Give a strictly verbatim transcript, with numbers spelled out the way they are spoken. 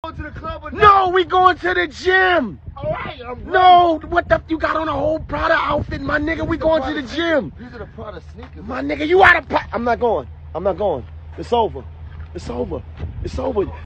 Going to the club or No, we going to the gym. All right, I'm ready. No, what the? You got on a whole Prada outfit, my nigga. We going to the gym. These are the Prada sneakers. My nigga, you out of. I'm not going. I'm not going. It's over. It's over. It's over.